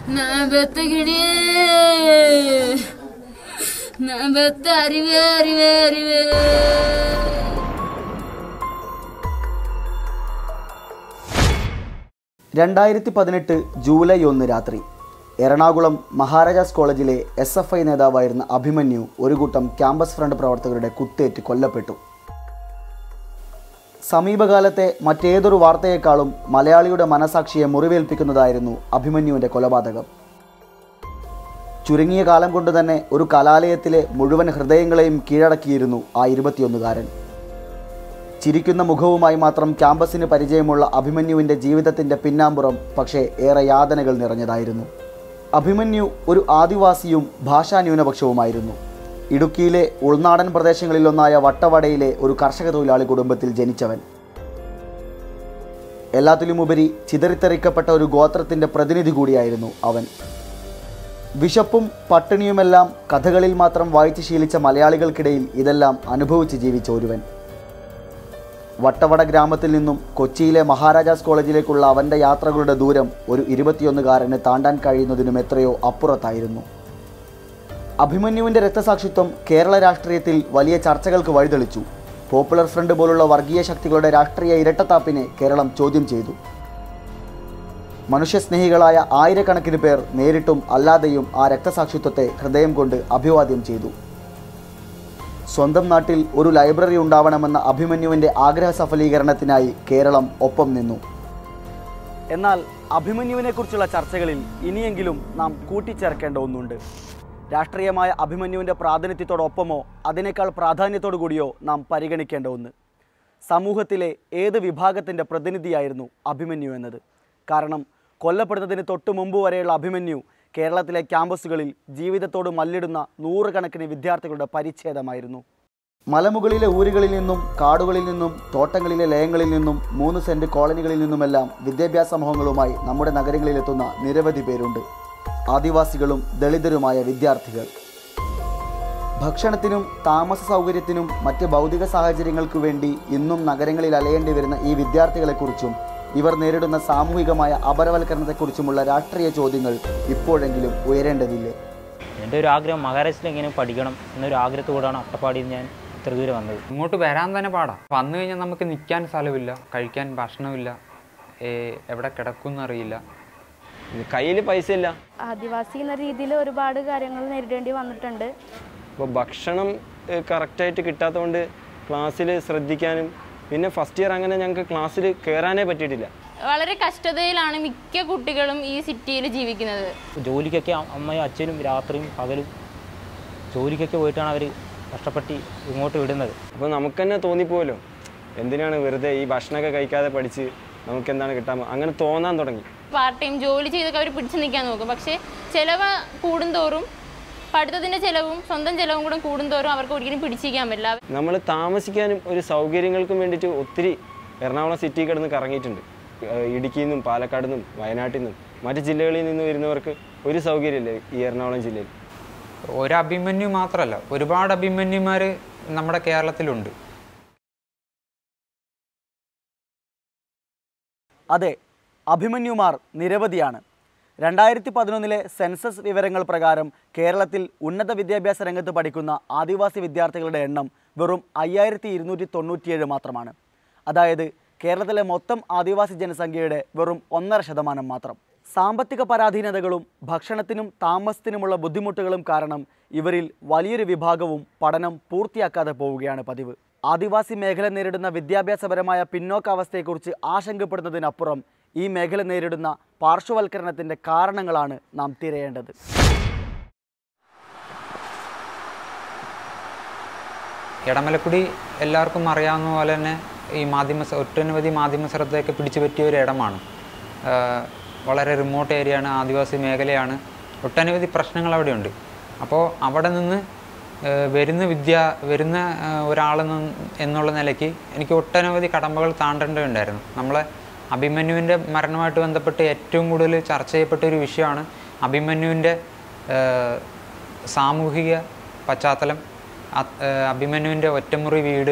நான் பெத்த கிளியே, நான் பெத்த அறிவே அறிவே அறிவே. 2018 ജൂലൈ 1 രാത്രി എറണാകുളം മഹാരാജാസ് കോളേജിലെ SFI നേതാവായിരുന്ന അഭിമന്യു ഒരു കൂട്ടം ക്യാമ്പസ് ഫ്രണ്ട് പ്രവർത്തകരുടെ കുത്തേറ്റ് കൊല്ലപ്പെട്ടു. സമീപകാലത്തെ മറ്റേതൊരു വാർത്തയേക്കാളും മലയാളിയുടെ മനസാക്ഷിയെ മുറിവേൽപ്പിക്കുന്നതായിരുന്നു അഭിമന്യുവിൻ്റെ കൊലപാതകം. ചുരുങ്ങിയ കാലം കൊണ്ട് തന്നെ ഒരു കലാലയത്തിലെ മുഴുവൻ ഹൃദയങ്ങളെയും കീഴടക്കിയിരുന്നു ആ 21-കാരൻ. ചിരിക്കുന്ന മുഖവുമായി മാത്രം ക്യാമ്പസിന് പരിചയമുള്ള അഭിമന്യുവിൻ്റെ ജീവിതത്തിൻ്റെ പിന്നാമ്പുറം പക്ഷേ ഏറെ യാതനകൾ നിറഞ്ഞതായിരുന്നു. അഭിമന്യു ഒരു ആദിവാസിയും ഭാഷാ ന്യൂനപക്ഷവുമായിരുന്നു. ഇടുക്കിയിലെ ഉൾനാടൻ പ്രദേശങ്ങളിലൊന്നായ വട്ടവടയിലെ ഒരു കർഷക തൊഴിലാളി കുടുംബത്തിൽ ജനിച്ചവൻ. എല്ലാത്തിലുമുപരി ചിതറിത്തെറിക്കപ്പെട്ട ഒരു ഗോത്രത്തിൻ്റെ പ്രതിനിധി കൂടിയായിരുന്നു അവൻ. വിശപ്പും പട്ടിണിയുമെല്ലാം കഥകളിൽ മാത്രം വായിച്ച് ശീലിച്ച മലയാളികൾക്കിടയിൽ ഇതെല്ലാം അനുഭവിച്ച് ജീവിച്ച ഒരുവൻ. വട്ടവട ഗ്രാമത്തിൽ നിന്നും കൊച്ചിയിലെ മഹാരാജാസ് കോളേജിലേക്കുള്ള അവൻ്റെ യാത്രകളുടെ ദൂരം ഒരു 21-കാരന് താണ്ടാൻ കഴിയുന്നതിനും എത്രയോ അപ്പുറത്തായിരുന്നു. അഭിമന്യുവിൻ്റെ രക്തസാക്ഷിത്വം കേരള രാഷ്ട്രീയത്തിൽ വലിയ ചർച്ചകൾക്ക് വഴിതെളിച്ചു. പോപ്പുലർ ഫ്രണ്ട് പോലുള്ള വർഗീയ ശക്തികളുടെ രാഷ്ട്രീയ ഇരട്ടത്താപ്പിനെ കേരളം ചോദ്യം ചെയ്തു. മനുഷ്യസ്നേഹികളായ ആയിരക്കണക്കിന് പേർ നേരിട്ടും അല്ലാതെയും ആ രക്തസാക്ഷിത്വത്തെ ഹൃദയം കൊണ്ട് അഭിവാദ്യം ചെയ്തു. സ്വന്തം നാട്ടിൽ ഒരു ലൈബ്രറി ഉണ്ടാവണമെന്ന അഭിമന്യുവിൻ്റെ ആഗ്രഹ സഫലീകരണത്തിനായി കേരളം ഒപ്പം നിന്നു. എന്നാൽ അഭിമന്യുവിനെക്കുറിച്ചുള്ള ചർച്ചകളിൽ ഇനിയെങ്കിലും നാം കൂട്ടിച്ചേർക്കേണ്ട ഒന്നുണ്ട്. രാഷ്ട്രീയമായ അഭിമന്യുവിൻ്റെ പ്രാതിനിധ്യത്തോടൊപ്പമോ അതിനേക്കാൾ പ്രാധാന്യത്തോടു കൂടിയോ നാം പരിഗണിക്കേണ്ട ഒന്ന്. സമൂഹത്തിലെ ഏത് വിഭാഗത്തിൻ്റെ പ്രതിനിധിയായിരുന്നു അഭിമന്യു എന്നത്. കാരണം കൊല്ലപ്പെടുന്നതിന് തൊട്ടു മുമ്പ് വരെയുള്ള അഭിമന്യു കേരളത്തിലെ ക്യാമ്പസുകളിൽ ജീവിതത്തോട് മല്ലിടുന്ന നൂറുകണക്കിന് വിദ്യാർത്ഥികളുടെ പരിച്ഛേദമായിരുന്നു. മലമുകളിലെ ഊരുകളിൽ നിന്നും കാടുകളിൽ നിന്നും തോട്ടങ്ങളിലെ ലയങ്ങളിൽ നിന്നും 3 സെൻറ്റ് കോളനികളിൽ നിന്നുമെല്ലാം വിദ്യാഭ്യാസ മോഹങ്ങളുമായി നമ്മുടെ നഗരങ്ങളിലെത്തുന്ന നിരവധി പേരുണ്ട്. ആദിവാസികളും ദളിതരുമായ വിദ്യാർത്ഥികൾ. ഭക്ഷണത്തിനും താമസ സൗകര്യത്തിനും മറ്റ് ഭൗതിക സാഹചര്യങ്ങൾക്കു വേണ്ടി ഇന്നും നഗരങ്ങളിൽ അലയേണ്ടി വരുന്ന ഈ വിദ്യാർത്ഥികളെക്കുറിച്ചും ഇവർ നേരിടുന്ന സാമൂഹികമായ അപരവൽക്കരണത്തെക്കുറിച്ചുമുള്ള രാഷ്ട്രീയ ചോദ്യങ്ങൾ ഇപ്പോഴെങ്കിലും ഉയരേണ്ടതില്ലേ? എൻ്റെ ഒരു ആഗ്രഹം മഹാരാഷ്ട്രയിൽ എങ്ങനെ പഠിക്കണം എന്നൊരു ആഗ്രഹത്തോടാണ് അട്ടപ്പാടിയിൽ ഞാൻ ഇത്ര ദൂരം വന്നത്. ഇങ്ങോട്ട് വരാൻ തന്നെ പാടാം. വന്നു കഴിഞ്ഞാൽ നമുക്ക് നിൽക്കാൻ സ്ഥലമില്ല, കഴിക്കാൻ ഭക്ഷണമില്ല, എവിടെ കിടക്കുമെന്നറിയില്ല, കയ്യിൽ പൈസ ഇല്ല. ആദിവാസി എന്ന രീതിയിൽ ഒരുപാട് കാര്യങ്ങൾ നേരിടേണ്ടി വന്നിട്ടുണ്ട്. അപ്പോൾ ഭക്ഷണം കറക്റ്റായിട്ട് കിട്ടാത്തതുകൊണ്ട് ക്ലാസ്സിൽ ശ്രദ്ധിക്കാനും പിന്നെ ഫസ്റ്റ് ഇയർ അങ്ങനെ ഞങ്ങൾക്ക് ക്ലാസ്സിൽ കയറാനേ പറ്റിയിട്ടില്ല. വളരെ കഷ്ടതയിലാണ് മിക്ക കുട്ടികളും ഈ സിറ്റിയിൽ ജീവിക്കുന്നത്. ജോലിക്കൊക്കെ അമ്മയും അച്ഛനും രാത്രിയും പകലും ജോലിക്കൊക്കെ പോയിട്ടാണ് അവർ കഷ്ടപ്പെട്ട് ഇങ്ങോട്ട് വിടുന്നത്. അപ്പോൾ നമുക്ക് തന്നെ തോന്നിപ്പോലോ, എന്തിനാണ് വെറുതെ ഈ ഭക്ഷണമൊക്കെ കഴിക്കാതെ പഠിച്ച് നമുക്ക് എന്താണ് കിട്ടാൻ, അങ്ങനെ തോന്നാൻ തുടങ്ങി. പാർട്ട് ടൈം ജോലി ചെയ്തൊക്കെ അവർ പിടിച്ചു നിൽക്കാൻ നോക്കും. പക്ഷേ ചിലവ് കൂടുന്തോറും പഠിത്തത്തിൻ്റെ ചിലവും സ്വന്തം ചിലവും കൂടെ കൂടുന്തോറും അവർക്ക് ഒരിക്കലും പിടിച്ചിരിക്കാൻ പറ്റില്ല. നമ്മൾ താമസിക്കാനും ഒരു സൗകര്യങ്ങൾക്കും വേണ്ടിയിട്ട് ഒത്തിരി എറണാകുളം സിറ്റി കിടന്ന് കറങ്ങിയിട്ടുണ്ട്. ഇടുക്കിയിൽ നിന്നും പാലക്കാട് നിന്നും വയനാട്ടിൽ നിന്നും മറ്റ് ജില്ലകളിൽ നിന്നും വരുന്നവർക്ക് ഒരു സൗകര്യമില്ല ഈ എറണാകുളം ജില്ലയിൽ. ഒരു അഭിമന്യു മാത്രമല്ല, ഒരുപാട് അഭിമന്യുമാർ നമ്മുടെ കേരളത്തിലുണ്ട്. അതെ, അഭിമന്യുമാർ നിരവധിയാണ്. 2011 സെൻസസ് വിവരങ്ങൾ പ്രകാരം കേരളത്തിൽ ഉന്നത വിദ്യാഭ്യാസ രംഗത്ത് പഠിക്കുന്ന ആദിവാസി വിദ്യാർത്ഥികളുടെ എണ്ണം വെറും 5297 മാത്രമാണ്. അതായത് കേരളത്തിലെ മൊത്തം ആദിവാസി ജനസംഖ്യയുടെ വെറും 1.5% മാത്രം. സാമ്പത്തിക പരാധീനതകളും ഭക്ഷണത്തിനും താമസത്തിനുമുള്ള ബുദ്ധിമുട്ടുകളും കാരണം ഇവരിൽ വലിയൊരു വിഭാഗവും പഠനം പൂർത്തിയാക്കാതെ പോവുകയാണ് പതിവ്. ആദിവാസി മേഖല നേരിടുന്ന വിദ്യാഭ്യാസപരമായ പിന്നോക്കാവസ്ഥയെക്കുറിച്ച് ആശങ്കപ്പെടുന്നതിനപ്പുറം ഈ മേഖല നേരിടുന്ന പാർശ്വവൽക്കരണത്തിൻ്റെ കാരണങ്ങളാണ് നാം തിരയേണ്ടത്. ഇടമലക്കുടി എല്ലാവർക്കും അറിയാവുന്ന പോലെ തന്നെ ഈ ഒട്ടനവധി മാധ്യമ ശ്രദ്ധയൊക്കെ പിടിച്ചു പറ്റിയ ഒരു ഇടമാണ്. വളരെ റിമോട്ട് ഏരിയയാണ്, ആദിവാസി മേഖലയാണ്, ഒട്ടനവധി പ്രശ്നങ്ങൾ അവിടെയുണ്ട്. അപ്പോൾ അവിടെ നിന്ന് വരുന്ന ഒരാൾ എന്നുള്ള നിലയ്ക്ക് എനിക്ക് ഒട്ടനവധി കടമ്പകൾ താണ്ടേണ്ടതുണ്ടായിരുന്നു. നമ്മളെ അഭിമന്യുവിൻ്റെ മരണമായിട്ട് ബന്ധപ്പെട്ട് ഏറ്റവും കൂടുതൽ ചർച്ച ചെയ്യപ്പെട്ട ഒരു വിഷയമാണ് അഭിമന്യുവിൻ്റെ സാമൂഹിക പശ്ചാത്തലം, അഭിമന്യുവിൻ്റെ ഒറ്റമുറി വീട്,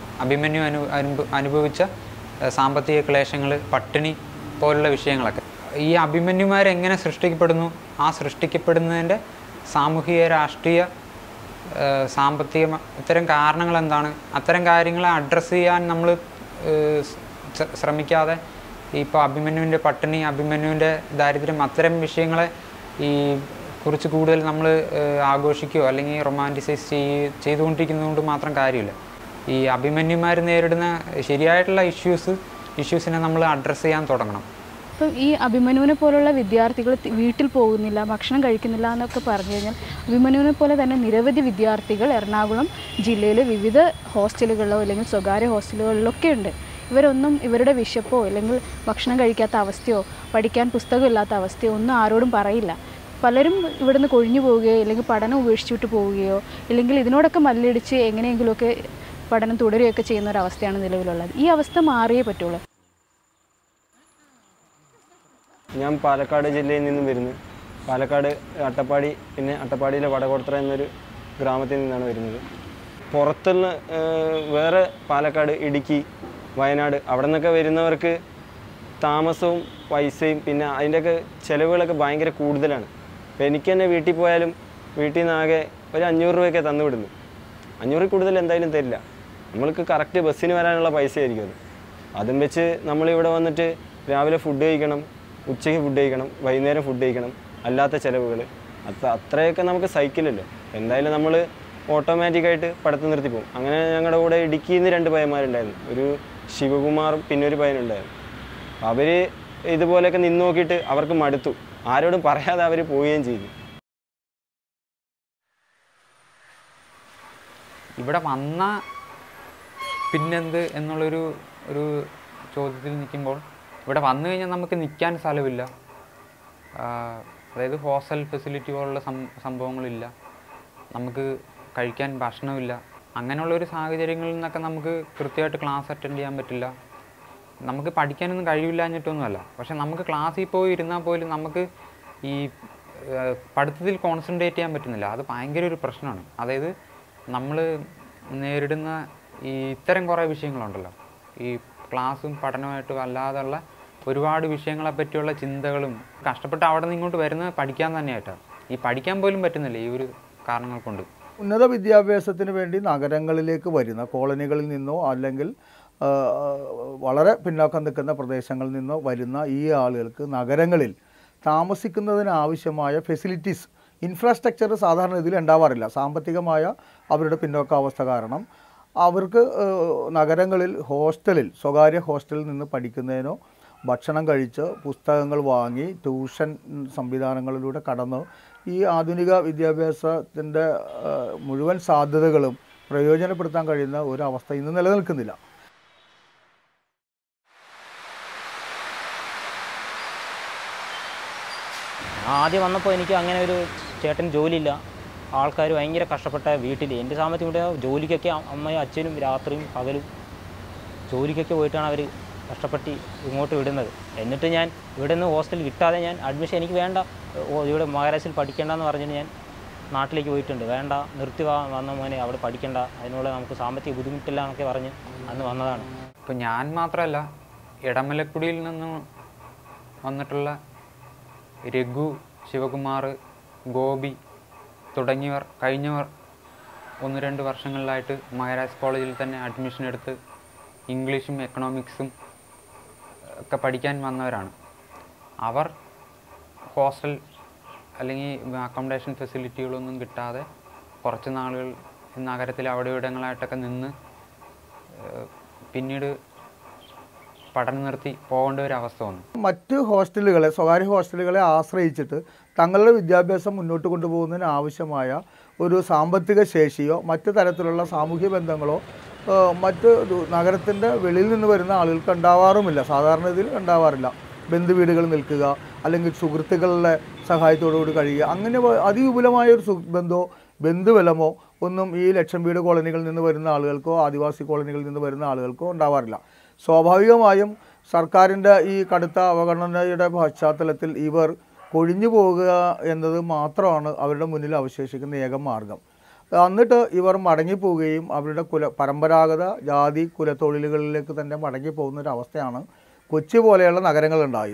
അഭിമന്യു അനുഭവിച്ച സാമ്പത്തിക ക്ലേശങ്ങൾ, പട്ടിണി പോലുള്ള വിഷയങ്ങളൊക്കെ. ഈ അഭിമന്യുമാരെങ്ങനെ സൃഷ്ടിക്കപ്പെടുന്നു, ആ സൃഷ്ടിക്കപ്പെടുന്നതിൻ്റെ സാമൂഹിക, രാഷ്ട്രീയ, സാമ്പത്തിക ഇത്തരം കാരണങ്ങൾ എന്താണ്, അത്തരം കാര്യങ്ങളെ അഡ്രസ്സ് ചെയ്യാൻ നമ്മൾ ശ്രമിക്കാതെ ഇപ്പോൾ അഭിമന്യുവിൻ്റെ പട്ടിണി, അഭിമന്യുവിൻ്റെ ദാരിദ്ര്യം, അത്തരം വിഷയങ്ങളെ കുറിച്ച് കൂടുതൽ നമ്മൾ ആഘോഷിക്കുകയോ അല്ലെങ്കിൽ റൊമാൻറ്റിസൈസ് ചെയ്തുകൊണ്ടിരിക്കുന്നത് കൊണ്ട് മാത്രം കാര്യമില്ല. ഈ അഭിമന്യുമാർ നേരിടുന്ന ശരിയായിട്ടുള്ള ഇഷ്യൂസിനെ നമ്മൾ അഡ്രസ്സ് ചെയ്യാൻ തുടങ്ങണം. ഇപ്പം ഈ അഭിമന്യുവിനെ പോലുള്ള വിദ്യാർത്ഥികൾ വീട്ടിൽ പോകുന്നില്ല, ഭക്ഷണം കഴിക്കുന്നില്ല എന്നൊക്കെ പറഞ്ഞു കഴിഞ്ഞാൽ അഭിമന്യുവിനെ പോലെ തന്നെ നിരവധി വിദ്യാർത്ഥികൾ എറണാകുളം ജില്ലയിൽ വിവിധ ഹോസ്റ്റലുകളിലോ അല്ലെങ്കിൽ സ്വകാര്യ ഹോസ്റ്റലുകളിലൊക്കെ ഉണ്ട്. ഇവരൊന്നും ഇവരുടെ വിശപ്പോ അല്ലെങ്കിൽ ഭക്ഷണം കഴിക്കാത്ത അവസ്ഥയോ പഠിക്കാൻ പുസ്തകമില്ലാത്ത അവസ്ഥയോ ഒന്നും ആരോടും പറയില്ല. പലരും ഇവിടുന്ന് കൊഴിഞ്ഞു പോവുകയോ അല്ലെങ്കിൽ പഠനം ഉപേക്ഷിച്ചിട്ട് പോവുകയോ അല്ലെങ്കിൽ ഇതിനോടൊക്കെ മല്ലിടിച്ച് എങ്ങനെയെങ്കിലുമൊക്കെ പഠനം തുടരുകയൊക്കെ ചെയ്യുന്ന ഒരു അവസ്ഥയാണ് നിലവിലുള്ളത്. ഈ അവസ്ഥ മാറിയേ പറ്റുള്ളൂ. ഞാൻ പാലക്കാട് ജില്ലയിൽ നിന്നും വരുന്നു. പാലക്കാട് അട്ടപ്പാടി, പിന്നെ അട്ടപ്പാടിയിലെ വടകോട്ടറ എന്നൊരു ഗ്രാമത്തിൽ നിന്നാണ് വരുന്നത്. പുറത്തുള്ള വേറെ പാലക്കാട്, ഇടുക്കി, വയനാട് അവിടെ നിന്നൊക്കെ വരുന്നവർക്ക് താമസവും പൈസയും പിന്നെ അതിൻ്റെയൊക്കെ ചിലവുകളൊക്കെ ഭയങ്കര കൂടുതലാണ്. അപ്പോൾ എനിക്ക് തന്നെ വീട്ടിൽ പോയാലും വീട്ടിൽ നിന്ന് ആകെ ഒരു 500 രൂപയൊക്കെ തന്നു വിടുന്നു. 500 കൂടുതൽ എന്തായാലും തരില്ല. നമ്മൾക്ക് കറക്റ്റ് ബസ്സിന് വരാനുള്ള പൈസ ആയിരിക്കും അത്. അതും വെച്ച് നമ്മളിവിടെ വന്നിട്ട് രാവിലെ ഫുഡ് കഴിക്കണം, ഉച്ചയ്ക്ക് ഫുഡ് കഴിക്കണം, വൈകുന്നേരം ഫുഡ് കഴിക്കണം, അല്ലാത്ത ചിലവുകൾ അത്രയൊക്കെ നമുക്ക് സഹിക്കില്ലല്ലോ. എന്തായാലും നമ്മൾ ഓട്ടോമാറ്റിക്കായിട്ട് പഠിത്തം നിർത്തി പോകും. അങ്ങനെ ഞങ്ങളുടെ കൂടെ ഇടുക്കിയിൽ നിന്ന് 2 പയ്യന്മാരുണ്ടായിരുന്നു. ഒരു ശിവകുമാറും പിന്നെ ഒരു പയ്യനുണ്ടായിരുന്നു. അവർ ഇതുപോലെയൊക്കെ നിന്ന് നോക്കിയിട്ട് അവർക്ക് മടുത്തു. ആരോടും പറയാതെ അവർ പോവുകയും ചെയ്തു. ഇവിടെ വന്ന പിന്നെന്ത് എന്നുള്ളൊരു ചോദ്യത്തിൽ നിൽക്കുമ്പോൾ ഇവിടെ വന്നു കഴിഞ്ഞാൽ നമുക്ക് നിൽക്കാൻ സ്ഥലമില്ല. അതായത് ഹോസ്റ്റൽ ഫെസിലിറ്റി പോലുള്ള സംഭവങ്ങളില്ല, നമുക്ക് കഴിക്കാൻ ഭക്ഷണമില്ല. അങ്ങനെയുള്ളൊരു സാഹചര്യങ്ങളിൽ നിന്നൊക്കെ നമുക്ക് കൃത്യമായിട്ട് ക്ലാസ് അറ്റൻഡ് ചെയ്യാൻ പറ്റില്ല. നമുക്ക് പഠിക്കാനൊന്നും കഴിവില്ലാഞ്ഞിട്ടൊന്നുമല്ല, പക്ഷെ നമുക്ക് ക്ലാസ്സിൽ പോയി ഇരുന്നാൽ പോലും നമുക്ക് ഈ പഠിത്തത്തിൽ കോൺസെൻട്രേറ്റ് ചെയ്യാൻ പറ്റുന്നില്ല. അത് ഭയങ്കര ഒരു പ്രശ്നമാണ്. അതായത് നമ്മൾ നേരിടുന്ന ഈ ഇത്തരം കുറേ വിഷയങ്ങളുണ്ടല്ലോ, ഈ ക്ലാസ്സും പഠനമായിട്ടും അല്ലാതെയുള്ള ഒരുപാട് വിഷയങ്ങളെ പറ്റിയുള്ള ചിന്തകളും കഷ്ടപ്പെട്ട് അവിടെ നിന്ന് ഇങ്ങോട്ട് വരുന്നത് പഠിക്കാൻ തന്നെയായിട്ടാണ്. ഈ പഠിക്കാൻ പോലും പറ്റുന്നില്ല ഈ ഒരു കാരണങ്ങൾ കൊണ്ട്. ഉന്നത വിദ്യാഭ്യാസത്തിന് വേണ്ടി നഗരങ്ങളിലേക്ക് വരുന്ന കോളനികളിൽ നിന്നോ അല്ലെങ്കിൽ വളരെ പിന്നോക്കം നിൽക്കുന്ന പ്രദേശങ്ങളിൽ നിന്നോ വരുന്ന ഈ ആളുകൾക്ക് നഗരങ്ങളിൽ താമസിക്കുന്നതിനാവശ്യമായ ഫെസിലിറ്റീസ്, ഇൻഫ്രാസ്ട്രക്ചർ സാധാരണ ഇതിൽ ഉണ്ടാവാറില്ല. സാമ്പത്തികമായ അവരുടെ പിന്നോക്കാവസ്ഥ കാരണം അവർക്ക് നഗരങ്ങളിൽ സ്വകാര്യ ഹോസ്റ്റലിൽ നിന്ന് പഠിക്കുന്നതിനോ ഭക്ഷണം കഴിച്ച് പുസ്തകങ്ങൾ വാങ്ങി ട്യൂഷൻ സംവിധാനങ്ങളിലൂടെ കടന്ന് ഈ ആധുനിക വിദ്യാഭ്യാസത്തിൻ്റെ മുഴുവൻ സാധ്യതകളും പ്രയോജനപ്പെടുത്താൻ കഴിയുന്ന ഒരവസ്ഥ ഇന്ന് നിലനിൽക്കുന്നില്ല. ആദ്യം വന്നപ്പോൾ എനിക്ക് അങ്ങനെ ഒരു ചേട്ടൻ ജോലിയില്ല, ആൾക്കാർ ഭയങ്കര കഷ്ടപ്പെട്ട വീട്ടിൽ എൻ്റെ സാമ്പത്തികം കൂടെ ജോലിക്കൊക്കെ അമ്മയും അച്ഛനും രാത്രിയും പകലും ജോലിക്കൊക്കെ പോയിട്ടാണ് അവർ കഷ്ടപ്പെട്ട് ഇങ്ങോട്ട് വിടുന്നത്. എന്നിട്ട് ഞാൻ ഇവിടെ നിന്ന് ഹോസ്റ്റൽ കിട്ടാതെ ഞാൻ അഡ്മിഷൻ എനിക്ക് വേണ്ട, ഇവിടെ മഹാരാഷ്ട്രയിൽ പഠിക്കേണ്ടെന്ന് പറഞ്ഞിട്ട് ഞാൻ നാട്ടിലേക്ക് പോയിട്ടുണ്ട്. വേണ്ട, നിർത്തി വന്ന മോനെ അവിടെ പഠിക്കേണ്ട, അതിനുള്ള നമുക്ക് സാമ്പത്തിക ബുദ്ധിമുട്ടില്ല എന്നൊക്കെ പറഞ്ഞ് അന്ന് വന്നതാണ്. ഇപ്പോൾ ഞാൻ മാത്രമല്ല, ഇടമലക്കുടിയിൽ നിന്ന് വന്നിട്ടുള്ള രഘു, ശിവകുമാർ, ഗോപി തുടങ്ങിയവർ കഴിഞ്ഞവർ 1-2 വർഷങ്ങളിലായിട്ട് മഹാരാജ് കോളേജിൽ തന്നെ അഡ്മിഷൻ എടുത്ത് ഇംഗ്ലീഷും എക്കണോമിക്സും ഒക്കെ പഠിക്കാൻ വന്നവരാണ്. അവർ ഹോസ്റ്റൽ അല്ലെങ്കിൽ അക്കോമഡേഷൻ ഫെസിലിറ്റികളൊന്നും കിട്ടാതെ കുറച്ച് നാളുകൾ നഗരത്തിൽ അവിടെ ഇവിടങ്ങളായിട്ടൊക്കെ നിന്ന് പിന്നീട് പഠനം നിർത്തി പോകേണ്ട ഒരു അവസ്ഥ വന്നു. മറ്റ് ഹോസ്റ്റലുകളെ, സ്വകാര്യ ഹോസ്റ്റലുകളെ ആശ്രയിച്ചിട്ട് തങ്ങളുടെ വിദ്യാഭ്യാസം മുന്നോട്ട് കൊണ്ടുപോകുന്നതിന് ആവശ്യമായ ഒരു സാമ്പത്തിക ശേഷിയോ മറ്റ് തരത്തിലുള്ള സാമൂഹ്യ ബന്ധങ്ങളോ മറ്റ് നഗരത്തിൻ്റെ വെളിയിൽ നിന്ന് വരുന്ന ആളുകൾക്ക് ഉണ്ടാവാറുമില്ല. സാധാരണ ഇതിൽ ഉണ്ടാവാറില്ല. ബന്ധുവീടുകളിൽ നിൽക്കുക അല്ലെങ്കിൽ സുഹൃത്തുക്കളുടെ സഹായത്തോടുകൂടി കഴിയുക, അങ്ങനെ അതിവിപുലമായൊരു ബന്ധുബലമോ ഒന്നും ഈ ലക്ഷം വീട് കോളനികളിൽ നിന്ന് വരുന്ന ആളുകൾക്കോ ആദിവാസി കോളനികളിൽ നിന്ന് വരുന്ന ആളുകൾക്കോ ഉണ്ടാവാറില്ല. സ്വാഭാവികമായും സർക്കാരിൻ്റെ ഈ കടുത്ത അവഗണനയുടെ പശ്ചാത്തലത്തിൽ ഇവർ കൊഴിഞ്ഞു പോകുക എന്നത് മാത്രമാണ് അവരുടെ മുന്നിൽ അവശേഷിക്കുന്ന ഏക മാർഗം. എന്നിട്ട് ഇവർ മടങ്ങിപ്പോവുകയും അവരുടെ പരമ്പരാഗത ജാതി കുലത്തൊഴിലുകളിലേക്ക് തന്നെ മടങ്ങിപ്പോകുന്നൊരവസ്ഥയാണ് കൊച്ചി പോലെയുള്ള നഗരങ്ങളുണ്ടായത്.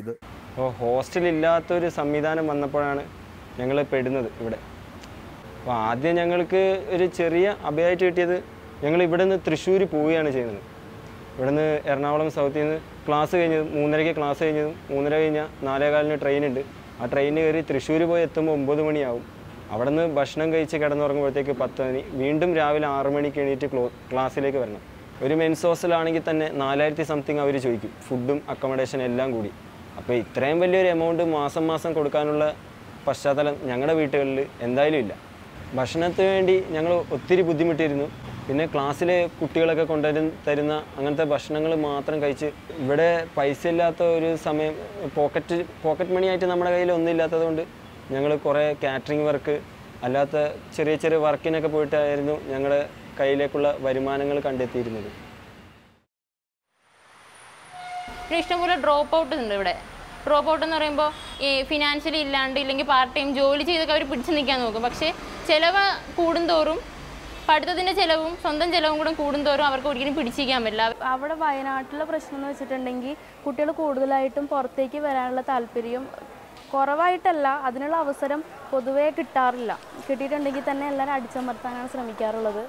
അപ്പോൾ ഹോസ്റ്റലില്ലാത്തൊരു സംവിധാനം വന്നപ്പോഴാണ് ഞങ്ങൾ പെടുന്നത് ഇവിടെ. അപ്പോൾ ആദ്യം ഞങ്ങൾക്ക് ഒരു ചെറിയ അഭയമായിട്ട് കിട്ടിയത് ഞങ്ങൾ ഇവിടെ നിന്ന് തൃശ്ശൂർ പോവുകയാണ് ചെയ്യുന്നത്. ഇവിടെ നിന്ന് എറണാകുളം സൗത്തിൽ നിന്ന് ക്ലാസ് കഴിഞ്ഞതും 3:30 ക്ലാസ് കഴിഞ്ഞതും 3:30 കഴിഞ്ഞാൽ 4:15 ട്രെയിനുണ്ട്. ആ ട്രെയിനിന് കയറി തൃശ്ശൂർ പോയി എത്തുമ്പോൾ 9 മണിയാവും. അവിടെ നിന്ന് ഭക്ഷണം കഴിച്ച് കിടന്നുറങ്ങുമ്പോഴത്തേക്ക് 10 മണി. വീണ്ടും രാവിലെ 6 മണിക്ക് എണീറ്റ് ക്ലാസ്സിലേക്ക് വരണം. ഒരു മെൻസ് ഹോസ്റ്റലാണെങ്കിൽ തന്നെ 4000 സംതിങ് അവർ ചോദിക്കും, ഫുഡും അക്കോമഡേഷൻ എല്ലാം കൂടി. അപ്പോൾ ഇത്രയും വലിയൊരു എമൗണ്ട് മാസം മാസം കൊടുക്കാനുള്ള പശ്ചാത്തലം ഞങ്ങളുടെ വീട്ടുകളിൽ എന്തായാലും ഇല്ല. ഭക്ഷണത്തിന് വേണ്ടി ഞങ്ങൾ ഒത്തിരി ബുദ്ധിമുട്ടിയിരുന്നു. പിന്നെ ക്ലാസ്സിലെ കുട്ടികളൊക്കെ തരുന്ന അങ്ങനത്തെ ഭക്ഷണങ്ങൾ മാത്രം കഴിച്ച് ഇവിടെ പൈസ ഇല്ലാത്ത ഒരു സമയം പോക്കറ്റ് മണിയായിട്ട് നമ്മുടെ കയ്യിൽ ഒന്നും ഇല്ലാത്തതുകൊണ്ട് ഞങ്ങൾ കുറേ കാറ്ററിംഗ് വർക്ക് അല്ലാത്ത ചെറിയ ചെറിയ വർക്കിനൊക്കെ പോയിട്ടായിരുന്നു ഞങ്ങളുടെ കയ്യിലേക്കുള്ള വരുമാനങ്ങൾ കണ്ടെത്തിയിരുന്നത്. പിന്നെ ഇഷ്ടംപോലെ ഡ്രോപ്പ് ഔട്ട് ഉണ്ട് ഇവിടെ. ഡ്രോപ്പ് ഔട്ട് എന്ന് പറയുമ്പോൾ ഈ ഫിനാൻഷ്യലി ഇല്ലാണ്ട് ഇല്ലെങ്കിൽ പാർട്ട് ടൈം ജോലി ചെയ്തൊക്കെ അവർ പിടിച്ചു നിൽക്കാൻ നോക്കും. പക്ഷേ ചിലവ് കൂടുന്തോറും പഠിത്തത്തിൻ്റെ ചിലവും സ്വന്തം ചിലവും കൂടെ കൂടുന്തോറും അവർക്ക് ഒരിക്കലും പിടിച്ചിരിക്കാൻ പറ്റില്ല. അവിടെ വയനാട്ടിലെ പ്രശ്നം എന്ന് വെച്ചിട്ടുണ്ടെങ്കിൽ കുട്ടികൾ കൂടുതലായിട്ടും പുറത്തേക്ക് വരാനുള്ള താല്പര്യം കുറവായിട്ടല്ല, അതിനുള്ള അവസരം പൊതുവേ കിട്ടാറില്ല. കിട്ടിയിട്ടുണ്ടെങ്കിൽ തന്നെ എല്ലാവരും അടിച്ചമർത്താനാണ് ശ്രമിക്കാറുള്ളത്.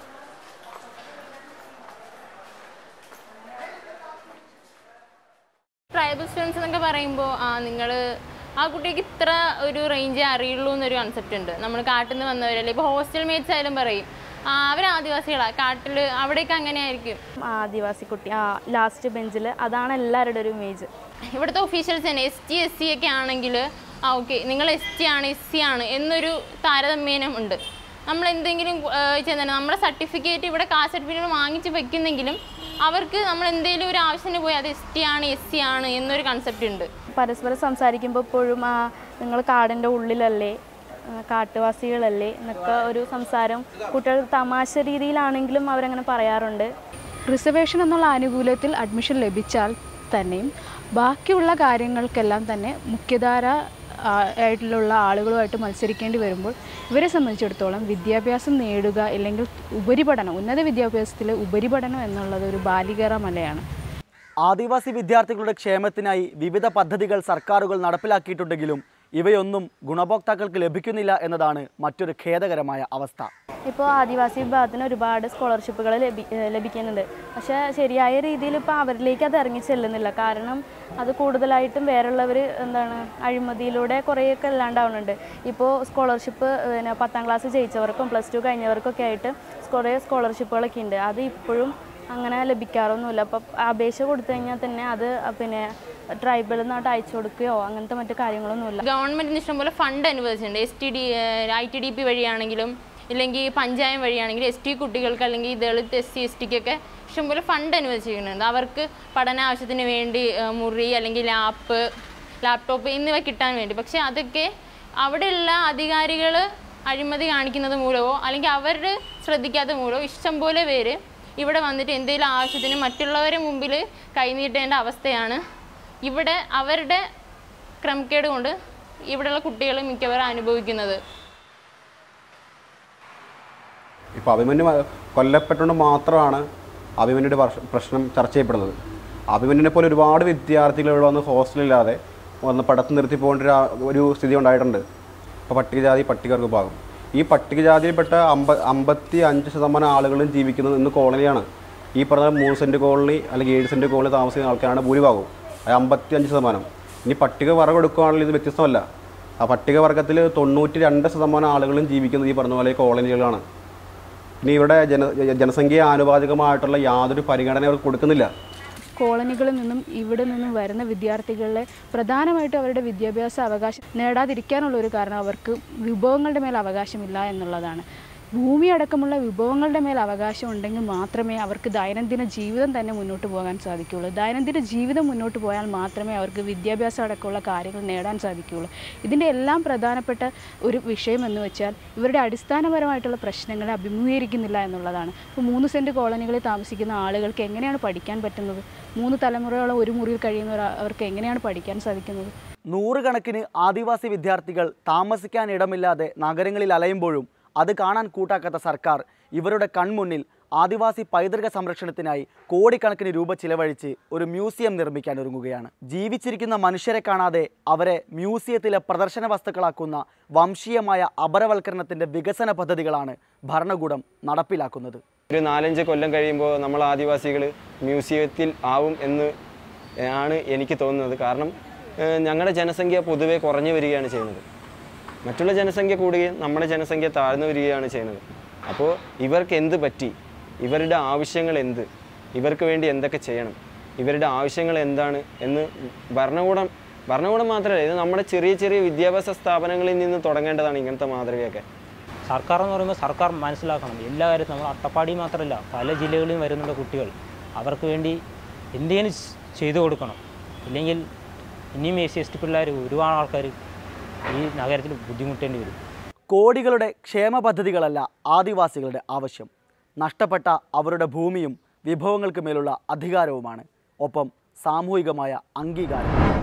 ട്രൈബൽ സ്റ്റുഡൻസ് എന്നൊക്കെ പറയുമ്പോൾ നിങ്ങൾ ആ കുട്ടിക്ക് ഇത്ര ഒരു റേഞ്ചേ അറിയുള്ളൂ എന്നൊരു കൺസെപ്റ്റ് ഉണ്ട്. നമ്മൾ കാട്ടിൽ നിന്ന് വന്നവരല്ലേ, ഇപ്പോൾ ഹോസ്റ്റൽ മേറ്റ്സ് ആയാലും പറയും അവർ ആദിവാസികളാണ്, കാട്ടിൽ അവിടേക്ക് അങ്ങനെ ആയിരിക്കും. ആദിവാസി കുട്ടി ലാസ്റ്റ് ബെഞ്ചിൽ, അതാണ് എല്ലാവരുടെ ഒരു ഇമേജ്. ഇവിടുത്തെ ഒഫീഷ്യൽസ് തന്നെ ST SC ഒക്കെ ആണെങ്കിൽ ഓക്കെ നിങ്ങൾ ST ആണ് SC ആണ് എന്നൊരു താരതമ്യം ഉണ്ട്. നമ്മൾ എന്തെങ്കിലും ചെയ്യുന്നത് നമ്മുടെ സർട്ടിഫിക്കറ്റ് ഇവിടെ കാസ്റ്റ് സർട്ടിഫിക്കറ്റ് വാങ്ങിച്ച് വെക്കുന്നെങ്കിലും അവർക്ക് നമ്മൾ എന്തെങ്കിലും ഒരു ആവശ്യത്തിന് പോയി അത് ST ആണ് SC ആണ് എന്നൊരു കൺസെപ്റ്റ് ഉണ്ട്. പരസ്പരം സംസാരിക്കുമ്പോൾ എപ്പോഴും നിങ്ങൾ കാടിൻ്റെ ഉള്ളിലല്ലേ, കാട്ടുവാസികളല്ലേ എന്നൊക്കെ ഒരു സംസാരം കുട്ടികൾ തമാശ രീതിയിലാണെങ്കിലും അവരങ്ങനെ പറയാറുണ്ട്. റിസർവേഷൻ എന്നുള്ള ആനുകൂല്യത്തിൽ അഡ്മിഷൻ ലഭിച്ചാൽ തന്നെയും ബാക്കിയുള്ള കാര്യങ്ങൾക്കെല്ലാം തന്നെ മുഖ്യധാര ആയിട്ടുള്ള ആളുകളുമായിട്ട് മത്സരിക്കേണ്ടി വരുമ്പോൾ ഇവരെ സംബന്ധിച്ചിടത്തോളം വിദ്യാഭ്യാസം നേടുക അല്ലെങ്കിൽ ഉപരിപഠനം, ഉന്നത വിദ്യാഭ്യാസത്തിലെ ഉപരിപഠനം എന്നുള്ളത് ഒരു ബാലികേറ മലയാണ്. ആദിവാസി വിദ്യാർത്ഥികളുടെ ക്ഷേമത്തിനായി വിവിധ പദ്ധതികൾ സർക്കാരുകൾ നടപ്പിലാക്കിയിട്ടുണ്ടെങ്കിലും ഇവയൊന്നും ഗുണഭോക്താക്കൾക്ക് ലഭിക്കുന്നില്ല എന്നതാണ് മറ്റൊരു ഖേദകരമായ അവസ്ഥ. ഇപ്പോൾ ആദിവാസി വിഭാഗത്തിന് ഒരുപാട് സ്കോളർഷിപ്പുകൾ ലഭിക്കുന്നുണ്ട്. പക്ഷേ ശരിയായ രീതിയിൽ ഇപ്പോൾ അവരിലേക്ക് അത് ഇറങ്ങി ചെല്ലുന്നില്ല. കാരണം അത് കൂടുതലായിട്ടും വേറുള്ളവർ അഴിമതിയിലൂടെ കുറേയൊക്കെ ഇല്ലാണ്ടാവുന്നുണ്ട്. ഇപ്പോൾ സ്കോളർഷിപ്പ് 10ാം ക്ലാസ് ജയിച്ചവർക്കും +2 കഴിഞ്ഞവർക്കൊക്കെ ആയിട്ട് കുറേ സ്കോളർഷിപ്പുകളൊക്കെ ഉണ്ട്. അത് ഇപ്പോഴും അങ്ങനെ ലഭിക്കാറൊന്നുമില്ല. അപ്പോൾ അപേക്ഷ കൊടുത്തു കഴിഞ്ഞാൽ തന്നെ അത് ട്രൈബലിൽ നിന്നായിട്ട് അയച്ചു കൊടുക്കുകയോ അങ്ങനത്തെ മറ്റു കാര്യങ്ങളൊന്നുമില്ല. ഗവൺമെൻറ്റിന് ഇഷ്ടംപോലെ ഫണ്ട് അനുവദിച്ചിട്ടുണ്ട്. ITDP വഴിയാണെങ്കിലും ഇല്ലെങ്കിൽ പഞ്ചായം വഴിയാണെങ്കിലും ST കുട്ടികൾക്ക് അല്ലെങ്കിൽ ദളിത് SC STക്കൊക്കെ ഇഷ്ടംപോലെ ഫണ്ട് അനുവദിച്ചിരിക്കുന്നുണ്ട്. അവർക്ക് പഠന ആവശ്യത്തിന് വേണ്ടി മുറി അല്ലെങ്കിൽ ലാപ്ടോപ്പ് എന്നിവ കിട്ടാൻ വേണ്ടി. പക്ഷേ അതൊക്കെ അവിടെയുള്ള അധികാരികൾ അഴിമതി കാണിക്കുന്നത് മൂലമോ അല്ലെങ്കിൽ അവർ ശ്രദ്ധിക്കാത്ത മൂലമോ ഇഷ്ടംപോലെ പേര് ഇവിടെ വന്നിട്ട് എന്തെങ്കിലും ആവശ്യത്തിന് മറ്റുള്ളവരെ മുമ്പിൽ കൈനീട്ടേണ്ട അവസ്ഥയാണ് ഇവിടെ അവരുടെ ക്രമക്കേട് കൊണ്ട് ഇവിടെയുള്ള കുട്ടികൾ മിക്കവരും അനുഭവിക്കുന്നത്. ഇപ്പോൾ അഭിമന്യു കൊല്ലപ്പെട്ടുകൊണ്ട് മാത്രമാണ് അഭിമന്യുടെ പ്രശ്നം ചർച്ച ചെയ്യപ്പെടുന്നത്. അഭിമന്യുവിനെ പോലെ ഒരുപാട് വിദ്യാർത്ഥികൾ ഇവിടെ വന്ന് ഹോസ്റ്റലില്ലാതെ വന്ന് പഠിത്തം നിർത്തി പോകേണ്ട ഒരു സ്ഥിതി ഉണ്ടായിട്ടുണ്ട്. ഇപ്പോൾ പട്ടികജാതി പട്ടികവർഗ വിഭാഗം, ഈ പട്ടികജാതിയിൽപ്പെട്ട 55% ആളുകളും ജീവിക്കുന്നത് ഇന്ന് കോളനിയാണ്. ഈ പറഞ്ഞ 3 സെൻറ്റ് കോളനി അല്ലെങ്കിൽ 7 സെൻറ്റ് കോളനി താമസിക്കുന്ന ആൾക്കാരാണ് ഭൂരിഭാഗവും. 55%. ഇനി പട്ടികവർഗം എടുക്കുകയാണെങ്കിൽ ഇത് വ്യത്യസ്തമല്ല. ആ പട്ടികവർഗത്തിൽ 92% ആളുകളും ജീവിക്കുന്നത് ഈ പറഞ്ഞ പോലെ കോളനികളാണ്. ഇനി ഇവിടെ ജനസംഖ്യ ആനുപാതികമായിട്ടുള്ള യാതൊരു പരിഗണന അവർക്ക് കൊടുക്കുന്നില്ല. കോളനികളിൽ നിന്നും ഇവിടെ നിന്നും വരുന്ന വിദ്യാർത്ഥികളെ പ്രധാനമായിട്ടും അവരുടെ വിദ്യാഭ്യാസ അവകാശം നേടാതിരിക്കാനുള്ള ഒരു കാരണം അവർക്ക് വിഭവങ്ങളുടെ മേൽ അവകാശമില്ല എന്നുള്ളതാണ്. ഭൂമി അടക്കമുള്ള വിഭവങ്ങളുടെ മേൽ അവകാശം ഉണ്ടെങ്കിൽ മാത്രമേ അവർക്ക് ദൈനംദിന ജീവിതം തന്നെ മുന്നോട്ട് പോകാൻ സാധിക്കുകയുള്ളൂ. ദൈനംദിന ജീവിതം മുന്നോട്ട് പോയാൽ മാത്രമേ അവർക്ക് വിദ്യാഭ്യാസം അടക്കമുള്ള കാര്യങ്ങൾ നേടാൻ സാധിക്കുകയുള്ളൂ. ഇതിൻ്റെ എല്ലാം പ്രധാനപ്പെട്ട ഒരു വിഷയം എന്ന് വെച്ചാൽ ഇവരുടെ അടിസ്ഥാനപരമായിട്ടുള്ള പ്രശ്നങ്ങളെ അഭിമുഖീകരിക്കുന്നില്ല എന്നുള്ളതാണ്. ഇപ്പോൾ 3 സെൻറ്റ് കോളനികളിൽ താമസിക്കുന്ന ആളുകൾക്ക് എങ്ങനെയാണ് പഠിക്കാൻ പറ്റുന്നത്? 3 തലമുറയോളം ഒരു മുറിയിൽ അവർക്ക് എങ്ങനെയാണ് പഠിക്കാൻ സാധിക്കുന്നത്? 100 കണക്കിന് ആദിവാസി വിദ്യാർത്ഥികൾ താമസിക്കാൻ ഇടമില്ലാതെ നഗരങ്ങളിൽ അലയുമ്പോഴും അത് കാണാൻ കൂട്ടാക്കാത്ത സർക്കാർ ഇവരുടെ കൺമുന്നിൽ ആദിവാസി പൈതൃക സംരക്ഷണത്തിനായി കോടിക്കണക്കിന് രൂപ ചിലവഴിച്ച് ഒരു മ്യൂസിയം നിർമ്മിക്കാൻ ഒരുങ്ങുകയാണ്. ജീവിച്ചിരിക്കുന്ന മനുഷ്യരെ കാണാതെ അവരെ മ്യൂസിയത്തിലെ പ്രദർശന വസ്തുക്കളാക്കുന്ന വംശീയമായ അപരവൽക്കരണത്തിൻ്റെ വികസന പദ്ധതികളാണ് ഭരണകൂടം നടപ്പിലാക്കുന്നത്. ഒരു 4-5 കൊല്ലം കഴിയുമ്പോൾ നമ്മൾ ആദിവാസികൾ മ്യൂസിയത്തിൽ ആവും എന്ന് ആണ് എനിക്ക് തോന്നുന്നത്. കാരണം ഞങ്ങളുടെ ജനസംഖ്യ പൊതുവെ കുറഞ്ഞു വരികയാണ് ചെയ്യുന്നത്. മറ്റുള്ള ജനസംഖ്യ കൂടുകയും നമ്മുടെ ജനസംഖ്യ താഴ്ന്നു വരികയാണ് ചെയ്യുന്നത്. അപ്പോൾ ഇവർക്ക് എന്ത് പറ്റി, ഇവരുടെ ആവശ്യങ്ങൾ എന്ത്, ഇവർക്ക് വേണ്ടി എന്തൊക്കെ ചെയ്യണം, ഇവരുടെ ആവശ്യങ്ങൾ എന്താണ് എന്ന് ഭരണകൂടം മാത്രമല്ല, ഇത് നമ്മുടെ ചെറിയ ചെറിയ വിദ്യാഭ്യാസ സ്ഥാപനങ്ങളിൽ നിന്ന് തുടങ്ങേണ്ടതാണ് ഇങ്ങനത്തെ മാതൃകയൊക്കെ. സർക്കാർ എന്ന് പറയുമ്പോൾ സർക്കാർ മനസ്സിലാക്കണം എല്ലാ കാര്യത്തിലും. നമ്മൾ അട്ടപ്പാടി മാത്രമല്ല, പല ജില്ലകളിലും വരുന്നുണ്ട് കുട്ടികൾ. അവർക്ക് വേണ്ടി എന്തെങ്കിലും ചെയ്തു കൊടുക്കണം. ഇല്ലെങ്കിൽ ഇനിയും SC പിള്ളേർ ഒരുപാട് ആൾക്കാർ ഈ നഗരത്തിൽ ബുദ്ധിമുട്ടേണ്ടി വരും. കോടികളുടെ ക്ഷേമ പദ്ധതികളല്ല ആദിവാസികളുടെ ആവശ്യം. നഷ്ടപ്പെട്ട അവരുടെ ഭൂമിയും വിഭവങ്ങൾക്ക് മേലുള്ള അധികാരവുമാണ്. ഒപ്പം സാമൂഹികമായ അംഗീകാരം.